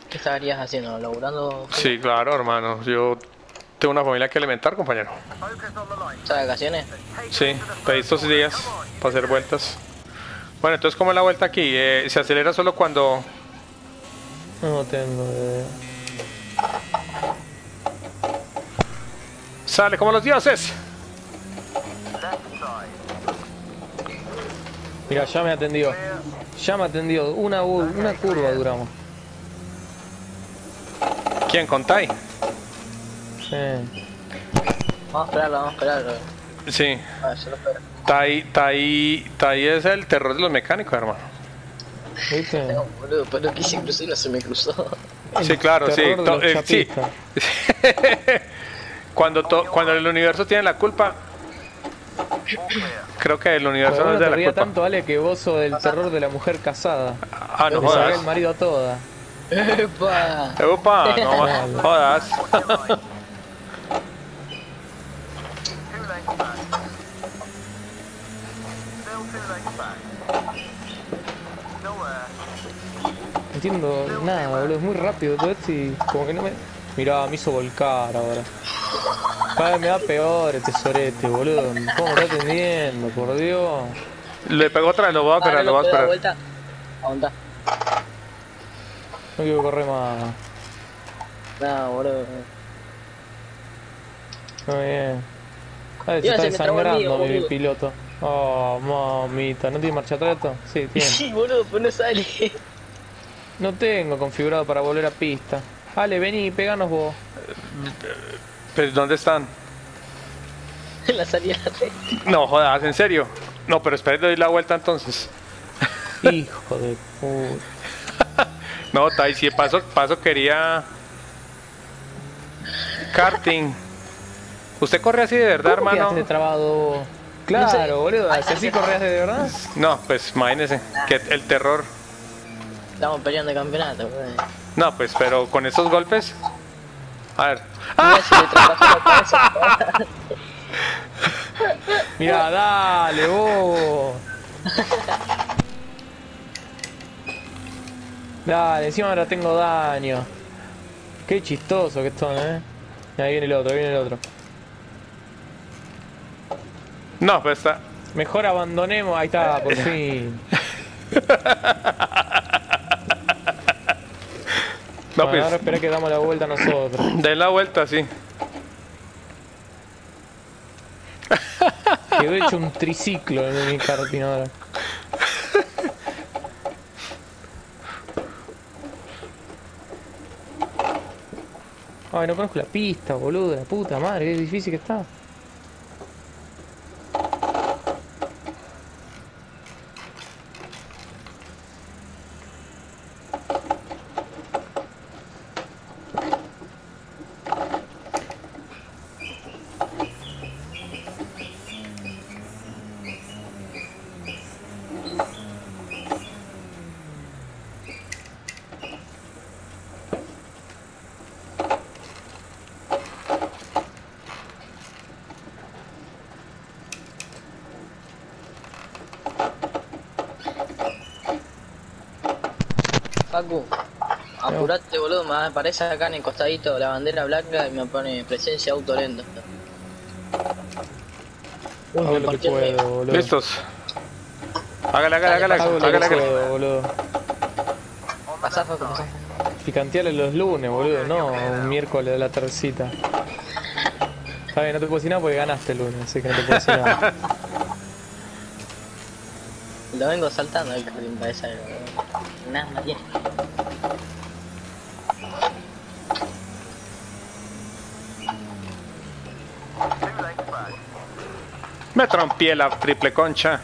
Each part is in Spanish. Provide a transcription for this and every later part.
¿Qué estarías haciendo? ¿Laburando? Sí, claro, hermano. Yo tengo una familia que alimentar, compañero. ¿Estás de vacaciones? Sí, pedí estos días para hacer vueltas. Bueno, entonces, ¿cómo es la vuelta aquí? ¿Se acelera solo cuando...? No tengo idea. Sale como los dioses. Mira, ya me atendió. Ya me atendió. Una curva duramos. ¿Quién contáis? Sí. Vamos a esperarlo. Sí. A ver, yo lo espero. Tai es el terror de los mecánicos, hermano. ¿Viste? No, boludo, pero quise cruzar y no se me cruzó. Sí, claro, sí. Terror de los Sí. chapistas. Cuando el universo tiene la culpa, creo que el universo no Bueno, es no de te la ría culpa. tanto, Ale, que vos sos el terror de la mujer casada. Ah, no Le saqué el jodas. marido a toda. ¡Epa! Opa, no más jodas. No entiendo nada, boludo. Es muy rápido todo esto y como que no me... Mirá, me hizo volcar ahora. Cada vez me da peor el tesorete, boludo. ¿Cómo me está atendiendo? Por Dios. Le pegó otra vez, lo voy a esperar, lo voy a ¿Puedo dar esperar. vuelta? Aguanta. No quiero correr más. No, boludo. Muy bien. Ay, se Iba a está ser que trabó el mío, desangrando mi boludo. piloto. Oh, mamita. ¿No tiene marcha atrás esto? Sí, tiene. Sí, boludo, pero no sale. No tengo configurado para volver a pista. Ale, vení, peganos vos. Pero ¿dónde están? En la salida de... No jodas, ¿en serio? No, pero espera, doy la vuelta entonces. Hijo de puta. No, Tai, si paso quería... karting. ¿Usted corre así de verdad, ¿Cómo quedaste hermano? trabado? Claro, No sé. boludo. Si así corrías de verdad. No, pues imagínese, que el terror. Estamos peleando el campeonato, boludo. No, pues, pero con esos golpes... A ver. Mira si le traspasó la cabeza. Mira, dale, vos. Dale, encima ahora tengo daño. Qué chistoso que esto, Ahí viene el otro, ahí viene el otro. No, pues está... Mejor abandonemos. Ahí está, por fin. No, Bueno, ahora pues, espera que damos la vuelta nosotros. den la vuelta, sí. Quedó hecho un triciclo en mi karting ahora. Ay, no conozco la pista, boludo, la puta madre, qué difícil que está. Facu, apurate, boludo, me aparece acá en el costadito la bandera blanca y me pone presencia auto lento. Uy, Hago me lo que partió el medio. puedo, boludo. Listos. Hágale, Hago lo que hágale. puedo, boludo. Pasá, Facu, pasá. Picantearle los lunes, boludo, no un miércoles de la tardecita. Está bien, no te puedo decir nada porque ganaste el lunes, así que no te puedo decir nada. Lo vengo saltando el carrín para esa. Nada más tiene. Me trompié la triple concha.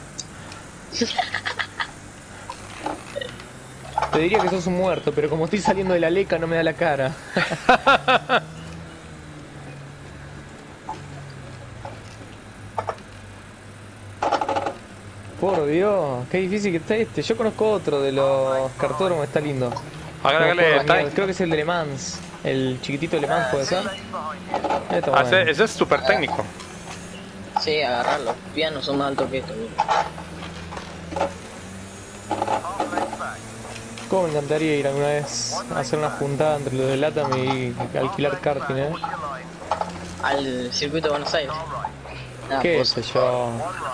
Te diría que sos un muerto, pero como estoy saliendo de la leca no me da la cara. Por Dios, qué difícil que está este. Yo conozco otro de los cartódromos, está lindo. Hágale, No, Tai. creo que es el de Le Mans. El chiquitito de Le Mans, ¿puede ser? Está bueno. Ese es súper técnico. Sí, agarrar los pianos son más altos que esto, boludo. ¿Cómo me encantaría ir alguna vez a hacer una juntada entre los de LATAM y alquilar karting, Al circuito de Buenos Aires. Ah, ¿Qué pues, sé yo?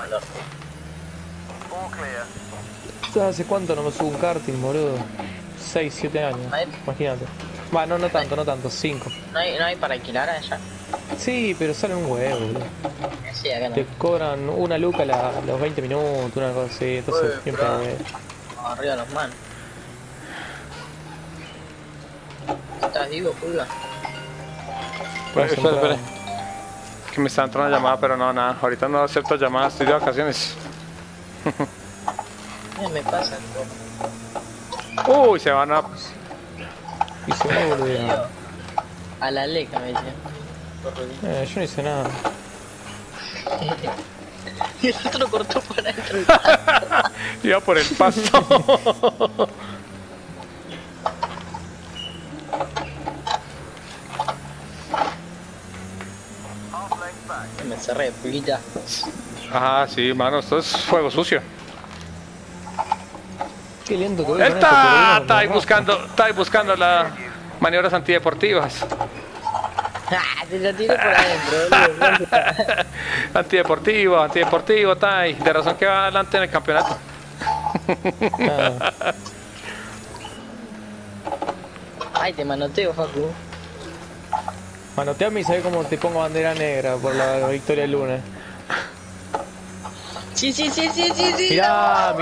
¿Hace cuánto no me subo un karting, boludo? 6, 7 años, imagínate. Bueno, no tanto, 5. ¿No hay para alquilar allá? Sí, pero sale un huevo, boludo. Sí, acá no. Te cobran una luca los 20 minutos, una cosa así, entonces siempre... Arriba los manos. ¿Estás vivo, Pulga? Espera. Que me está entrando una llamada, pero no, nada. Ahorita no acepto llamadas, estoy de vacaciones. Me pasa. Uy, se van a... Y se va, boludo. A la leca me dice. Yo no hice nada. Y el otro cortó por adentro. Iba por el pasto. Me cerré, Pulguita. Ajá, sí, mano, esto es fuego sucio. Qué lento que voy Él con esto, está ahí buscando las maniobras antideportivas. Te la tiré por adentro, boludo. Antideportivo, está ahí. De razón que va adelante en el campeonato. Ay, te manoteo, Facu. Manoteame y sabés cómo te pongo bandera negra por la victoria del lunes. Sí. Mirá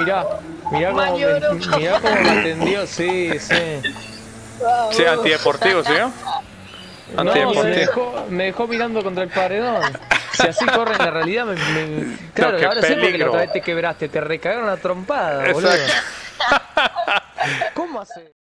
cómo me atendió, sí. Vamos. Sí, antideportivo, ¿sí? No, Antideportivo. me dejó mirando contra el paredón. Si así corre en la realidad, claro, No, qué ahora sé porque la peligro. otra vez te quebraste, te recagaron a trompada, boludo. Exacto. ¿Cómo hace?